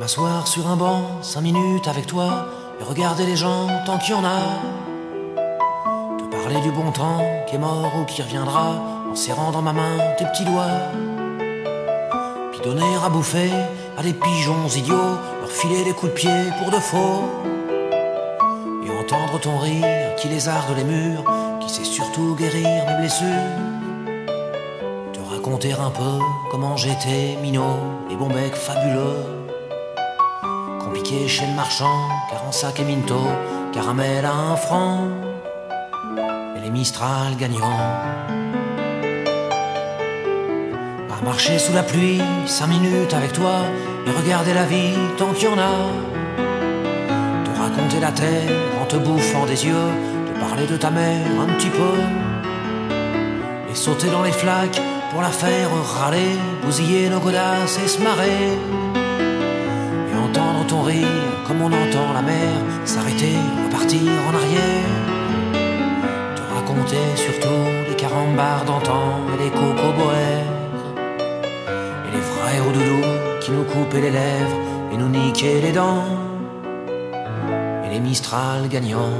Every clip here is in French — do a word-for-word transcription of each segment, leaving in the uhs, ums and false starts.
M'asseoir sur un banc, cinq minutes avec toi, et regarder les gens tant qu'il y en a. Te parler du bon temps qui est mort ou qui reviendra, en serrant dans ma main tes petits doigts. Puis donner à bouffer à des pigeons idiots, leur filer des coups de pied pour de faux. Et entendre ton rire qui lézarde les murs, qui sait surtout guérir mes blessures. Te raconter un peu comment j'étais minot, les bons becs fabuleux. Compliqué chez le marchand, car en sac et minto, caramel à un franc, et les Mistral gagnants. À marcher sous la pluie, cinq minutes avec toi, et regarder la vie tant qu'il y en a. Te raconter la terre en te bouffant des yeux, te parler de ta mère un petit peu, et sauter dans les flaques pour la faire râler, bousiller nos godasses et se marrer. Entendre ton rire comme on entend la mer s'arrêter, repartir en arrière. Te raconter surtout les carambars d'antan et les cocoboères, et les vrais hauts doudous qui nous coupaient les lèvres et nous niquaient les dents, et les Mistral gagnants.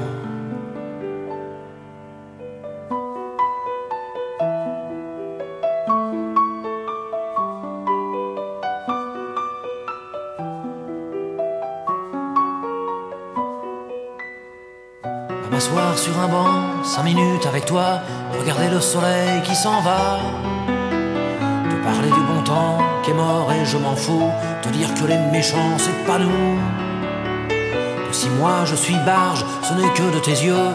À m'asseoir sur un banc, cinq minutes avec toi, regarder le soleil qui s'en va. Te parler du bon temps qui est mort et je m'en fous, te dire que les méchants c'est pas nous. Que si moi je suis barge, ce n'est que de tes yeux